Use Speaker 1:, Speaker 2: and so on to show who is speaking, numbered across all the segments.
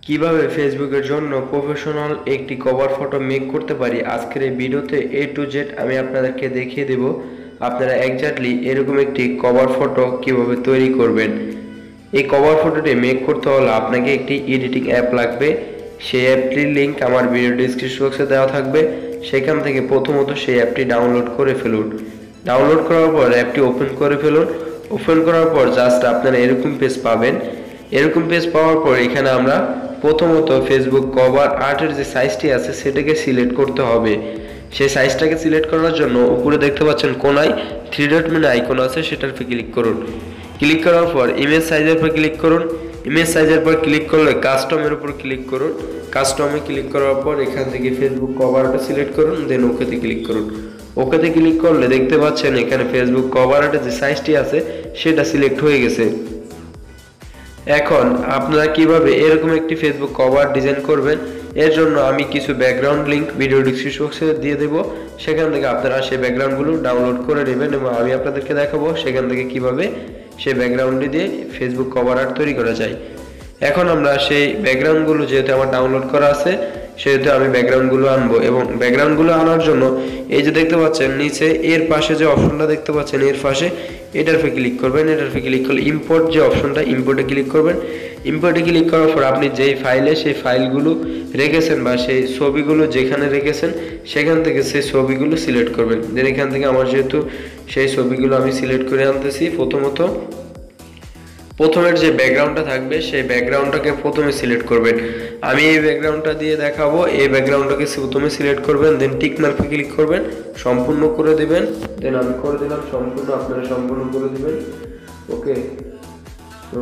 Speaker 1: কিভাবে ফেসবুকের জন্য প্রফেশনাল একটি কভার ফটো মেক করতে পারি আজকের এই ভিডিওতে A to Z আমি আপনাদেরকে দেখিয়ে দেব। আপনারা এক্স্যাক্টলি এরকম একটি কভার ফটো কিভাবে তৈরি করবেন। এই কভার ফটোটি মেক করতে হলে আপনাকে একটি এডিটিং অ্যাপ লাগবে। সেই অ্যাপটির লিংক আমার ভিডিও ডেসক্রিপশন বক্সে দেওয়া থাকবে। সেখান থেকে প্রথমত সেই অ্যাপটি ডাউনলোড করে ফেলুন। ডাউনলোড করার পর অ্যাপটি ওপেন করে ফেলুন। ওপেন করার পর জাস্ট আপনারা এরকম পেজ পাবেন। এরকম পেজ পাওয়ার পর এখানে আমরা প্রথমত ফেসবুক কভার আর্টের যে সাইজটি আছে সেটাকে সিলেক্ট করতে হবে। সেই সাইজটাকে সিলেক্ট করার জন্য উপরে দেখতে পাচ্ছেন কোনায় 3 ডট মানে আইকন আছে, সেটার উপর ক্লিক করুন। ক্লিক করার পর ইমেজ সাইজের উপর ক্লিক করুন। ইমেজ সাইজের উপর ক্লিক করলে কাস্টমের উপর ক্লিক করুন। কাস্টমে ক্লিক করার পর এখান থেকে ফেসবুক কভারটা সিলেক্ট করুন, দেন ওকেতে ক্লিক করুন। ওকেতে ক্লিক করলে দেখতে পাচ্ছেন এখানে ফেসবুক কভার আর্টের যে সাইজটি আছে সেটা সিলেক্ট হয়ে গেছে। এখন আপনারা কিভাবে এরকম একটি ফেসবুক কভার ডিজাইন করবেন এর জন্য আমি কিছু ব্যাকগ্রাউন্ড লিংক ভিডিও ডেসক্রিপশন বক্সে দিয়ে দেব। সেখান থেকে আপনারা সেই ব্যাকগ্রাউন্ডগুলো ডাউনলোড করে নেবেন এবং আমি আপনাদেরকে দেখাবো সেখান থেকে কিভাবে সেই ব্যাকগ্রাউন্ডটি দিয়ে ফেসবুক কভার আর্ট তৈরি করা যায়। এখন আমরা সেই ব্যাকগ্রাউন্ডগুলো যেহেতু আমার ডাউনলোড করা আছে সেহেতু আমি ব্যাকগ্রাউন্ডগুলো আনবো এবং ব্যাকগ্রাউন্ডগুলো আনার জন্য এই যে দেখতে পাচ্ছেন নিচে এর পাশে যে অপশনটা দেখতে পাচ্ছেন এর পাশে এটার উপরে ক্লিক করবেন। এটার উপরে ক্লিক করলে ইম্পোর্ট যে অপশনটা ইম্পোর্টে ক্লিক করবেন। ইম্পোর্টে ক্লিক করার পর আপনি যেই ফাইলে সেই ফাইলগুলো রেখেছেন বা সেই ছবিগুলো যেখানে রেখেছেন সেখান থেকে সেই ছবিগুলো সিলেক্ট করবেন। দেন এখান থেকে আমার যেহেতু সেই ছবিগুলো আমি সিলেক্ট করে আনতেছি, প্রথমের যে ব্যাকগ্রাউন্ডটা থাকবে সেই ব্যাকগ্রাউন্ডটাকে প্রথমে সিলেক্ট করবেন। আমি এই ব্যাকগ্রাউন্ডটা দিয়ে দেখাবো। এই ব্যাকগ্রাউন্ডটাকে প্রথমে সিলেক্ট করবেন, দেন টিক মার্কে ক্লিক করবেন, সম্পূর্ণ করে দিবেন। দেন আমি করে দিলাম সম্পূর্ণ, আপনারা সম্পূর্ণ করে দিবেন। ওকে, তো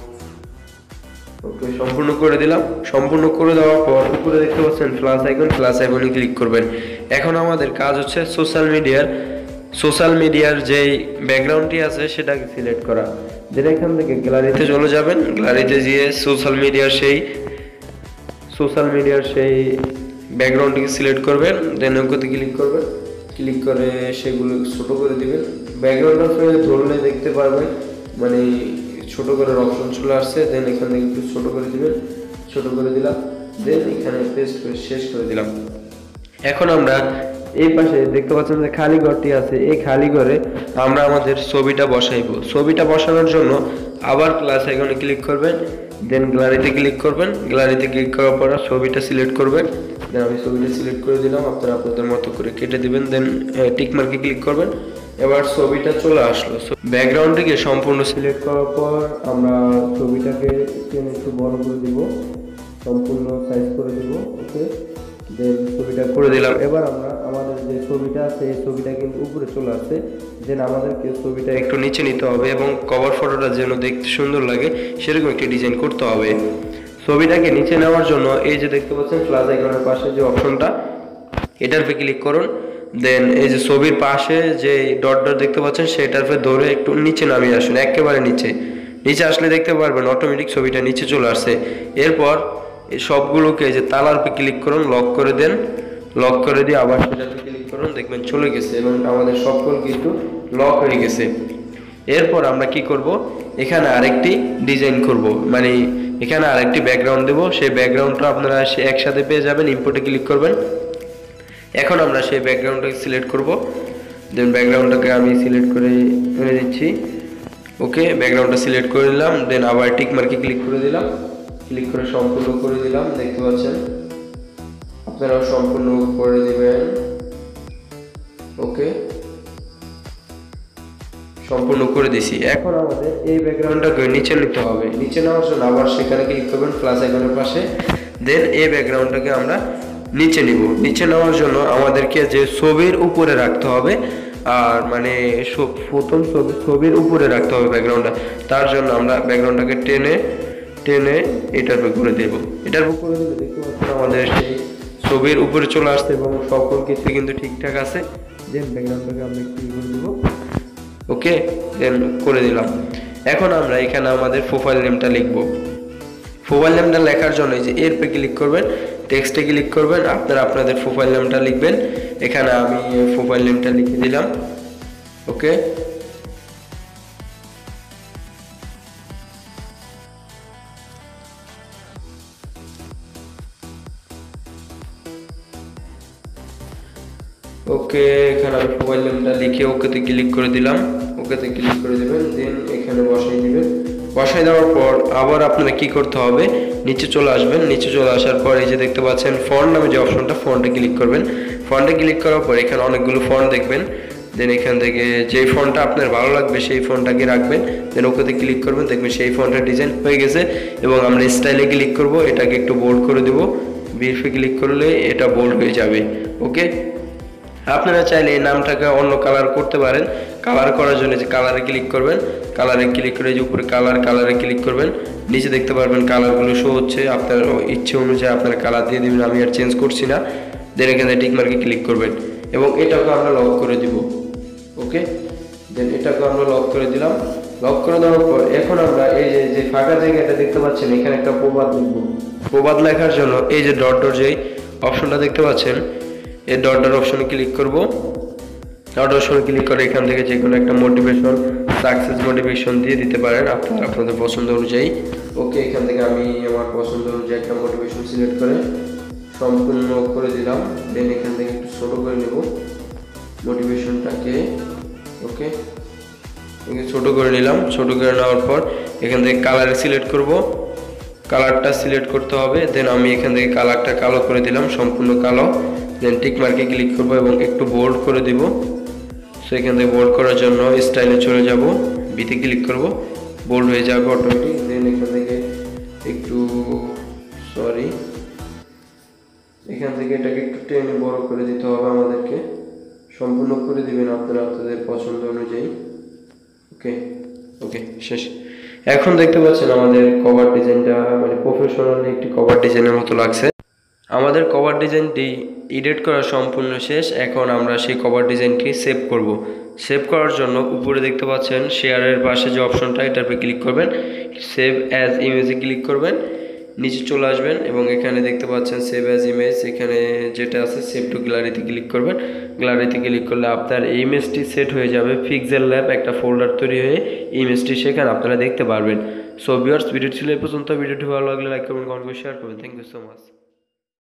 Speaker 1: সম্পূর্ণ করে দিলাম। সম্পূর্ণ করে দেওয়ার পর উপরে দেখতে পাচ্ছেন প্লাস আইকন, প্লাস আইকনে ক্লিক করবেন। এখন আমাদের কাজ হচ্ছে সোশ্যাল মিডিয়ার যেই ব্যাকগ্রাউন্ডটি আছে সেটাকে সিলেক্ট করা। যেটা এখান থেকে গ্যালারিতে চলে যাবেন, গ্যালারিতে গিয়ে সোশ্যাল মিডিয়ার সেই ব্যাকগ্রাউন্ডটিকে সিলেক্ট করবেন, দেন ওকেতে ক্লিক করবেন। ক্লিক করে সেগুলো ছোট করে দিবেন। ব্যাকগ্রাউন্ডটা ধরলে দেখতে পারবেন মানে ছোট করার অপশন চলে আসছে। দেন এখান থেকে একটু ছোট করে দিবেন, ছোট করে দিলাম। দেন এখানে পেস্ট করে শেষ করে দিলাম। এখন আমরা এই পাশে দেখতে পাচ্ছেন যে খালি ঘরটি আছে, এই খালি ঘরে আমরা আমাদের ছবিটা বসাইবো। ছবিটা বসানোর জন্য আবার প্লাস আইকনে ক্লিক করবেন, দেন গ্যালারিতে ক্লিক করবেন। গ্যালারিতে ক্লিক করার পর ছবিটা সিলেক্ট করবেন। দেন আমি ছবিটা সিলেক্ট করে দিলাম, আপনারা আপনাদের মতো করে কেটে দিবেন। দেন টিক মার্কে ক্লিক করবেন। এবার ছবিটা চলে আসলো। ব্যাকগ্রাউন্ডটিকে সম্পূর্ণ সিলেক্ট করার পর আমরা ছবিটাকে একটু বড় করে দিব, সম্পূর্ণ সাইজ করে দিব। ওকে, দেন ছবিটা করে দিলাম। এবার আমরা আমাদের যে ছবিটা আছে এই ছবিটা কিন্তু উপরে চলে আসছে। দেন আমাদেরকে ছবিটা একটু নিচে নিতে হবে এবং কভার ফটোটা যেন দেখতে সুন্দর লাগে সেরকম একটি ডিজাইন করতে হবে। ছবিটাকে নিচে নেওয়ার জন্য এই যে দেখতে পাচ্ছেন প্লাস আইকনের পাশে যে অপশনটা এটার উপরে ক্লিক করুন। দেন এই যে ছবির পাশে যে ডট ডট দেখতে পাচ্ছেন সেটার উপরে ধরে একটু নিচে নামিয়ে আসুন, একেবারে নিচে আসলে দেখতে পারবেন অটোমেটিক ছবিটা নিচে চলে আসছে। এরপর এই সবগুলোকে যে তালার উপরে ক্লিক করুন, লক করে দেন। লক করে দিয়ে আবার সেটাতে ক্লিক করুন, দেখবেন চলে গেছে এবং আমাদের সকল কিন্তু লক হয়ে গেছে। এরপর আমরা কি করব, এখানে আরেকটি ডিজাইন করব, মানে এখানে আরেকটি ব্যাকগ্রাউন্ড দেব। সেই ব্যাকগ্রাউন্ডটা আপনারা একসাথে পেয়ে যাবেন। ইম্পোর্টে ক্লিক করবেন। এখন আমরা সেই ব্যাকগ্রাউন্ডটাকে সিলেক্ট করব। দেন ব্যাকগ্রাউন্ডটাকে আমি সিলেক্ট করে দিচ্ছি। ওকে, ব্যাকগ্রাউন্ডটা সিলেক্ট করে দিলাম। দেন আবার টিক মার্কে ক্লিক করে দিলাম। ক্লিক করে সম্পূর্ণ করে দিলাম। দেখতে পাচ্ছেন আপনারাও সম্পূর্ণ করে দিবেন। ওকে, সম্পূর্ণ করে দিছি। এখন আমাদের এই ব্যাকগ্রাউন্ডটাকে নিচে নিতে হবে। নিচে নেওয়ার জন্য আবার সেখানে ক্লিক করবেন প্লাস আইকনের পাশে। দেন এই ব্যাকগ্রাউন্ডটাকে আমরা নিচে নিব। নিচে নেওয়ার জন্য আমাদেরকে যে ছবির উপরে রাখতে হবে, আর মানে প্রথম ছবির উপরে রাখতে হবে ব্যাকগ্রাউন্ডটা। তার জন্য আমরা ব্যাকগ্রাউন্ডটাকে টেনে এটার উপর করে দেব। এটার উপর করে দিলে দেখতে পাচ্ছেন আমাদের সেই ছবির উপরে চলে আসছে এবং সকল কিছু কিন্তু ঠিকঠাক আছে। দেন ব্যাকগ্রাউন্ডটাকে আমরা কি করে দেব, ওকে, দেন করে দিলাম। এখন আমরা এখানে আমাদের প্রোফাইল নেমটা লিখব। প্রোফাইল নেমটা লেখার জন্য এই যে এর পে ক্লিক করবেন, টেক্সটে ক্লিক করবেন, আপনারা আপনাদের প্রোফাইল নেমটা লিখবেন। এখানে আমি প্রোফাইল নেমটা লিখে দিলাম। ওকে, ওকে, এখানে আমি মোবাইল নাম্বারটা লিখে ওকেতে ক্লিক করে দিলাম। ওকেতে ক্লিক করে দেবেন, দেন এখানে বসাই দিবেন। বসাই দেওয়ার পর আবার আপনারা কি করতে হবে, নিচে চলে আসবেন। নিচে চলে আসার পর এই যে দেখতে পাচ্ছেন ফন্ট নামে যে অপশনটা, ফন্টে ক্লিক করবেন। ফন্টে ক্লিক করার পর এখানে অনেকগুলো ফন্ট দেখবেন। দেন এখান থেকে যে ফন্টটা আপনার ভালো লাগবে সেই ফন্টটাকে রাখবেন। দেন ওকেতে ক্লিক করবেন, দেখবেন সেই ফন্টের ডিজাইন হয়ে গেছে। এবং আমরা স্টাইলে ক্লিক করব, এটাকে একটু বোল্ড করে দেবো। বিএফে ক্লিক করলে এটা বোল্ড হয়ে যাবে। ওকে, আপনারা চাইলে এই নামটাকে অন্য কালার করতে পারেন। কালার করার জন্য যে কালারে ক্লিক করবেন, কালারে ক্লিক করে যে উপরে কালারে ক্লিক করবেন। নিচে দেখতে পারবেন কালারগুলো শো হচ্ছে, আপনার ইচ্ছে অনুযায়ী আপনারা কালার দিয়ে দেবেন। আমি আর চেঞ্জ করছি না। দেন এখানে টিক মার্কে ক্লিক করবেন এবং এটাকে আমরা লক করে দিব। ওকে, দেন এটাকে আমরা লক করে দিলাম। লক করে দেওয়ার পর এখন আমরা এই যে ফাঁকা জায়গাটা দেখতে পাচ্ছেন, এখানে একটা প্রবাদ লিখব। প্রবাদ লেখার জন্য এই যে ডট ডট যে অপশনটা দেখতে পাচ্ছেন, এই ডট ডট অপশনে ক্লিক করব। ডট অপশনে ক্লিক করে এখান থেকে যে কোনো একটা মোটিভেশন, সাকসেস মোটিভেশন দিয়ে দিতে পারেন আপনাদের পছন্দ অনুযায়ী। ওকে, এখান থেকে আমি আমার পছন্দ অনুযায়ী একটা মোটিভেশন সিলেক্ট করে সম্পূর্ণ করে দিলাম। দেন এখান থেকে একটু ছোট করে নেব মোটিভেশনটাকে। ওকে, ছোট করে নিলাম। ছোট করে নেওয়ার পর এখান থেকে কালার সিলেক্ট করব। কালারটা সিলেক্ট করতে হবে। দেন আমি এখান থেকে কালারটা কালো করে দিলাম, সম্পূর্ণ কালো। দেন টিক মার্কে ক্লিক করব এবং একটু বোল্ড করে দিব। সো এখান থেকে বোল্ড করার জন্য স্টাইলে চলে যাব, বিতে ক্লিক করব, বোল্ড হয়ে যাবে অটোমেটিক। দেন এখান থেকে একটু এখান থেকে এটাকে একটু টেনে বড় করে দিতে হবে আমাদেরকে। সম্পূর্ণ করে দিবেন আপনারা আপনাদের পছন্দ অনুযায়ী। ওকে ওকে, শেষ। এখন দেখতে পাচ্ছেন আমাদের কভার ডিজাইনটা মানে প্রফেশনাল একটি কভার ডিজাইনের মতো লাগছে। আমাদের কভার ডিজাইনটি এডিট করা সম্পূর্ণ শেষ। এখন আমরা সেই কভার ডিজাইনটি সেভ করব। সেভ করার জন্য উপরে দেখতে পাচ্ছেন শেয়ারের পাশে যে অপশনটা, এটার উপরে ক্লিক করবেন। সেভ অ্যাজ ইমেজে ক্লিক করবেন, নিচে চলে আসবেন এবং এখানে দেখতে পাচ্ছেন সেভ অ্যাজ ইমেজ, এখানে যেটা আছে সেভ টু গ্যালারিতে ক্লিক করবেন। গ্যালারিতে ক্লিক করলে আপনার এই ইমেজটি সেট হয়ে যাবে। পিক্সেল ল্যাব একটা ফোল্ডার তৈরি হয়ে ইমেজটি সেখানে আপনারা দেখতে পারবেন। সো ভিউয়ার্স, ভিডিও ছিল এই পর্যন্ত। ভিডিওটি ভালো লাগলে লাইক করবেন, কমেন্ট করে শেয়ার করবেন। Thank you so much.